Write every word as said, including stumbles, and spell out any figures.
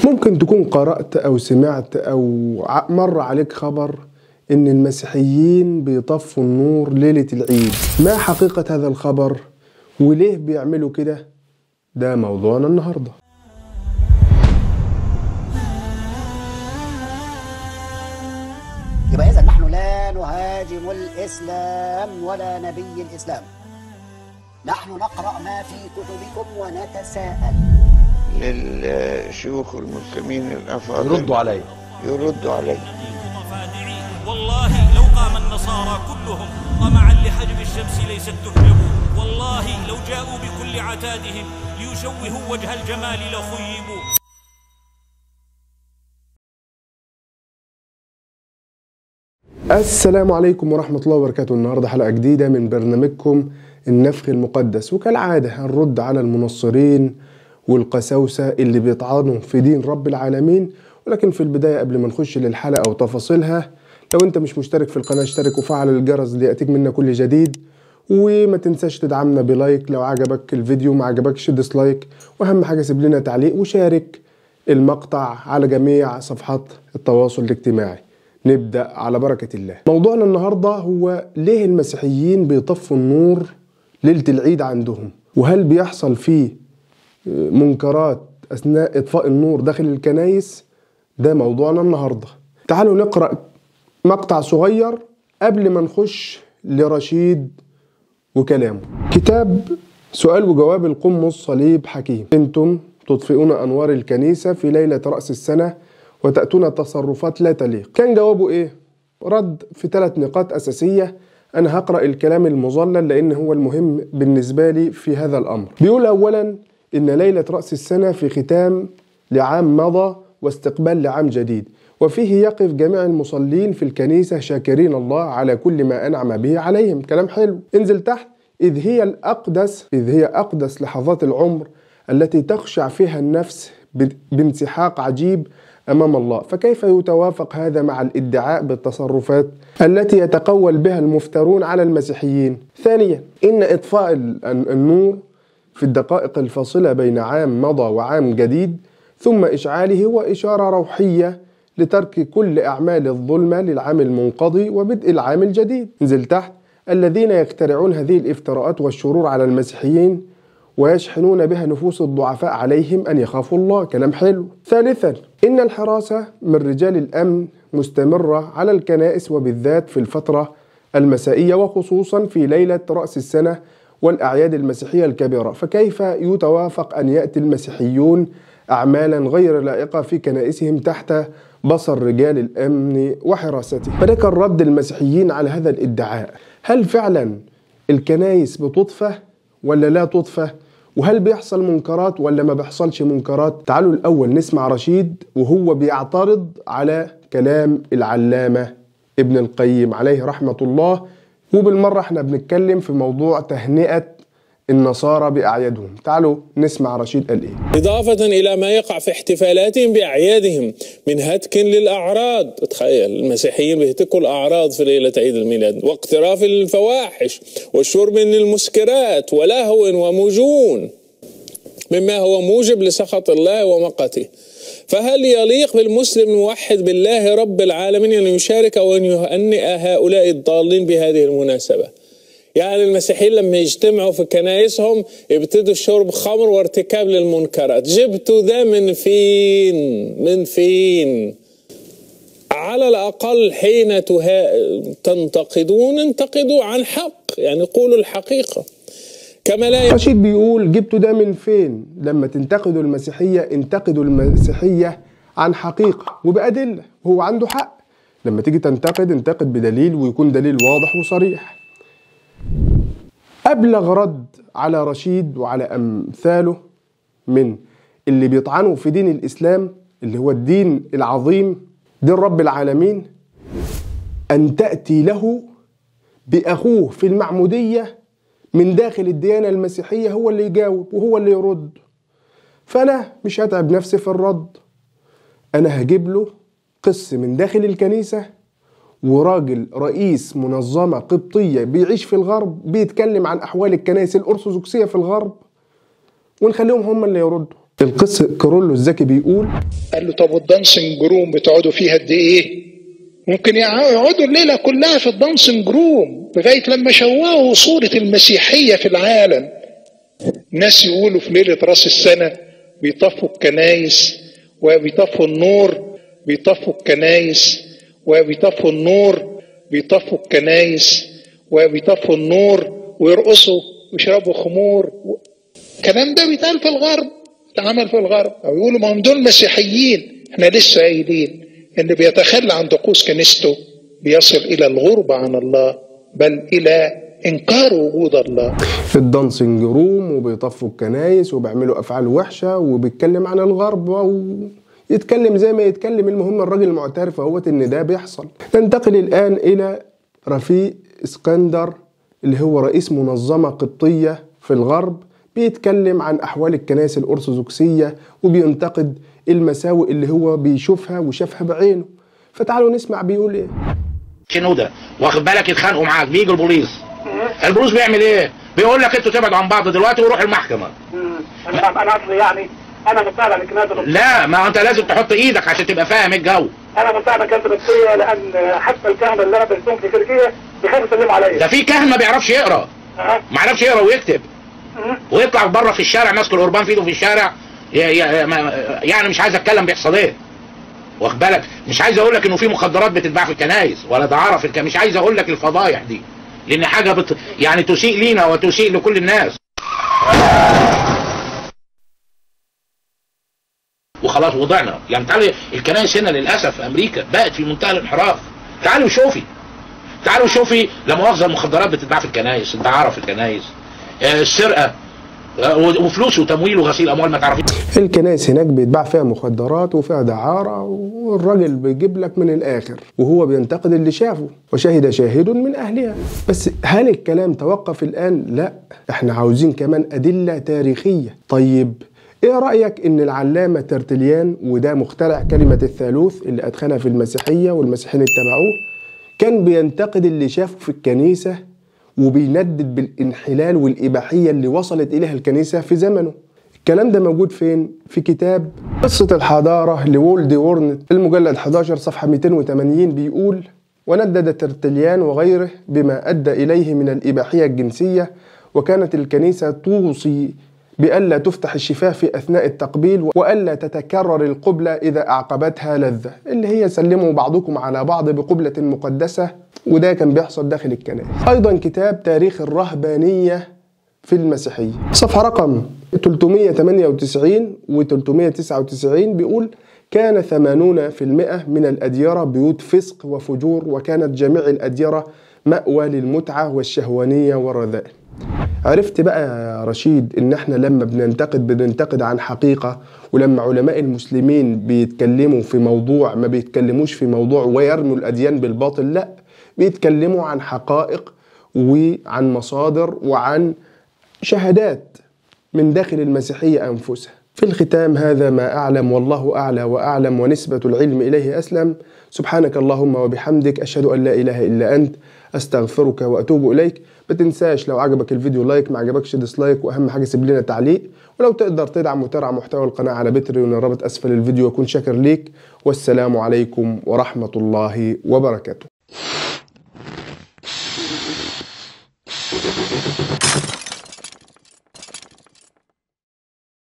ممكن تكون قرأت أو سمعت أو مر عليك خبر إن المسيحيين بيطفوا النور ليلة العيد. ما حقيقة هذا الخبر وليه بيعملوا كده؟ ده موضوعنا النهاردة. يبقى إذا نحن لا نهاجم الإسلام ولا نبي الإسلام، نحن نقرأ ما في كتبكم ونتساءل. للشيوخ المسلمين الأفاضل يردوا علي يردوا علي والله لو قام النصارى كلهم طمعا لحجب الشمس ليست تحجب، والله لو جاءوا بكل عتادهم ليشوهوا وجه الجمال لخيبوا. السلام عليكم ورحمة الله وبركاته. النهاردة حلقة جديدة من برنامجكم النفخ المقدس، وكالعادة هنرد على المنصرين والقساوسة اللي بيطعنوا في دين رب العالمين. ولكن في البداية قبل ما نخش للحلقة وتفاصيلها، لو انت مش مشترك في القناة اشترك وفعل الجرس ليأتيك منا كل جديد، وما تنساش تدعمنا بلايك لو عجبك الفيديو، ما عجبكش ديسلايك، واهم حاجة سيب لنا تعليق وشارك المقطع على جميع صفحات التواصل الاجتماعي. نبدأ على بركة الله. موضوعنا النهاردة هو ليه المسيحيين بيطفوا النور ليلة العيد عندهم، وهل بيحصل فيه منكرات أثناء إطفاء النور داخل الكنايس؟ ده موضوعنا النهاردة. تعالوا نقرأ مقطع صغير قبل ما نخش لرشيد وكلامه. كتاب سؤال وجواب القمص صليب حكيم. انتم تطفئون أنوار الكنيسة في ليلة رأس السنة وتأتون تصرفات لا تليق. كان جوابه ايه؟ رد في ثلاث نقاط أساسية. أنا هقرأ الكلام المظلل لأن هو المهم بالنسبة لي في هذا الأمر. بيقول أولا إن ليلة رأس السنة في ختام لعام مضى واستقبال لعام جديد، وفيه يقف جميع المصلين في الكنيسة شاكرين الله على كل ما أنعم به عليهم. كلام حلو. انزل تحت. إذ هي الأقدس إذ هي أقدس لحظات العمر التي تخشع فيها النفس بانسحاق عجيب أمام الله، فكيف يتوافق هذا مع الادعاء بالتصرفات التي يتقول بها المفترون على المسيحيين؟ ثانيا، إن إطفاء النور في الدقائق الفاصلة بين عام مضى وعام جديد ثم إشعاله هو إشارة روحية لترك كل أعمال الظلمة للعام المنقضي وبدء العام الجديد. انزل تحت. الذين يخترعون هذه الافتراءات والشرور على المسيحيين ويشحنون بها نفوس الضعفاء عليهم أن يخافوا الله. كلام حلو. ثالثا، إن الحراسة من رجال الأمن مستمرة على الكنائس وبالذات في الفترة المسائية وخصوصا في ليلة رأس السنة والأعياد المسيحية الكبيرة، فكيف يتوافق أن يأتي المسيحيون أعمالا غير لائقة في كنائسهم تحت بصر رجال الأمن وحراسته؟ فده كان رد المسيحيين على هذا الادعاء. هل فعلا الكنائس بتطفى ولا لا تطفى؟ وهل بيحصل منكرات ولا ما بيحصلش منكرات؟ تعالوا الأول نسمع رشيد وهو بيعترض على كلام العلامة ابن القيم عليه رحمة الله، وبالمرة احنا بنتكلم في موضوع تهنئة النصارى بأعيادهم. تعالوا نسمع رشيد قال ايه. إضافة إلى ما يقع في احتفالاتهم بأعيادهم من هتك للأعراض. تخيل المسيحيين بيهتكوا الأعراض في ليلة عيد الميلاد، واقتراف الفواحش والشرب من المسكرات ولهو ومجون مما هو موجب لسخط الله ومقته. فهل يليق بالمسلم الموحد بالله رب العالمين أن يشارك وأن يهنئ هؤلاء الضالين بهذه المناسبة؟ يعني المسيحيين لما يجتمعوا في كنائسهم يبتدوا شرب خمر وارتكاب للمنكرات. جبتوا ده من فين؟ من فين؟ على الأقل حين تنتقدون انتقدوا عن حق، يعني قولوا الحقيقة. كما لا رشيد بيقول جبتوا ده من فين؟ لما تنتقدوا المسيحية انتقدوا المسيحية عن حقيقة وبأدلة. هو عنده حق. لما تيجي تنتقد انتقد بدليل ويكون دليل واضح وصريح. أبلغ رد على رشيد وعلى أمثاله من اللي بيطعنوا في دين الإسلام اللي هو الدين العظيم دين رب العالمين أن تأتي له بأخوه في المعمودية من داخل الديانة المسيحية هو اللي يجاوب وهو اللي يرد. فأنا مش هتعب نفسي في الرد، أنا هجيب له قس من داخل الكنيسة وراجل رئيس منظمة قبطية بيعيش في الغرب بيتكلم عن أحوال الكنائس الأرثوذكسية في الغرب، ونخليهم هم اللي يردوا. القس كارولو الزكي بيقول، قال له طب والدانسنج روم بتقعدوا فيها قد ايه؟ ممكن يقعدوا الليله كلها في الدانسنج روم لغايه لما شوهوا صوره المسيحيه في العالم. ناس يقولوا في ليله راس السنه بيطفوا الكنايس وبيطفوا النور، بيطفوا الكنايس وبيطفوا النور، بيطفوا الكنايس وبيطفوا النور ويرقصوا ويشربوا خمور. الكلام ده بيتقال في الغرب، اتعمل في الغرب. او يقولوا ما هم دول مسيحيين. احنا لسه قايلين ان بيتخلى عن طقوس كنيسته بيصل الى الغربة عن الله، بل الى انكار وجود الله. في الدانسنج روم وبيطفوا الكنايس وبيعملوا افعال وحشه وبيتكلم عن الغرب ويتكلم زي ما يتكلم. المهم الراجل المعترف اهوت ان ده بيحصل. ننتقل الان الى رفيق اسكندر اللي هو رئيس منظمه قبطيه في الغرب، بيتكلم عن احوال الكنائس الارثوذكسيه وبينتقد المساوئ اللي هو بيشوفها وشافها بعينه. فتعالوا نسمع بيقول ايه. شنو ده؟ واخد بالك يتخانقوا معاك، بيجي البوليس. البوليس بيعمل ايه؟ بيقول لك انتوا تبعدوا عن بعض دلوقتي وروح المحكمه. امم انا اصلي يعني انا متابع لكنيسه. لا، ما انت لازم تحط ايدك عشان تبقى فاهم الجو. انا متابع كنيسه قبطيه لان حتى الكهنه اللي انا بلتهم في تركيا بيخافوا يسلموا عليا. ده في كهنه ما بيعرفش يقرا. أه. ما يعرفش يقرا ويكتب. أه. ويطلع بره في الشارع ماسك القربان في ايده في الشارع، يعني مش عايز اتكلم بيحصل ايه. واخد بالك؟ مش عايز اقول لك انه في مخدرات بتتباع في الكنايس ولا دعاره في الكنايس، مش عايز اقول لك الفضايح دي لان حاجه بت... يعني تسيء لينا وتسيء لكل الناس. وخلاص وضعنا. يعني تعالوا الكنايس هنا للاسف في امريكا بقت في منتهى الانحراف. تعالوا شوفي تعالوا شوفي لا مؤاخذه المخدرات بتتباع في الكنايس، الدعاره في الكنايس، آه السرقه وفلوس وتمويل وغسيل اموال ما تعرفيش. الكنائس هناك بيتباع فيها مخدرات وفيها دعاره، والراجل بيجيب لك من الاخر وهو بينتقد اللي شافه. وشهد شاهد من اهلها. بس هل الكلام توقف الان؟ لا، احنا عاوزين كمان ادله تاريخيه. طيب ايه رايك ان العلامه ترتليان، وده مخترع كلمه الثالوث اللي ادخلها في المسيحيه والمسيحيين اتبعوه، كان بينتقد اللي شافه في الكنيسه وبيندد بالانحلال والإباحية اللي وصلت إليها الكنيسة في زمنه. الكلام ده موجود فين؟ في كتاب قصة الحضارة لوولد وورنت المجلد أحد عشر صفحة مئتين وثمانين بيقول: وندد ترتليان وغيره بما أدى إليه من الإباحية الجنسية، وكانت الكنيسة توصي بألا تفتح الشفاه في أثناء التقبيل وألا تتكرر القبلة إذا أعقبتها لذة، اللي هي سلموا بعضكم على بعض بقبلة مقدسة، وده كان بيحصل داخل الكنائس. أيضا كتاب تاريخ الرهبانية في المسيحية صفحة رقم ثلاثمئة وثمانية وتسعين و ثلاثمئة وتسعة وتسعين بيقول: كان ثمانين بالمئة من الأديرة بيوت فسق وفجور، وكانت جميع الأديرة مأوى للمتعة والشهوانية والرذائل. عرفت بقى يا رشيد ان احنا لما بننتقد بننتقد عن حقيقة، ولما علماء المسلمين بيتكلموا في موضوع ما بيتكلموش في موضوع ويرموا الأديان بالباطل، لا، بيتكلموا عن حقائق وعن مصادر وعن شهادات من داخل المسيحية أنفسها. في الختام هذا ما أعلم والله أعلى وأعلم ونسبة العلم إليه أسلم. سبحانك اللهم وبحمدك، أشهد أن لا إله إلا أنت، أستغفرك وأتوب إليك. ما تنساش لو عجبك الفيديو لايك، ما عجبكش ديسلايك، واهم حاجه سيب لنا تعليق. ولو تقدر تدعم وترعى محتوى القناه على بتريون الرابط اسفل الفيديو، واكون شاكر ليك. والسلام عليكم ورحمه الله وبركاته.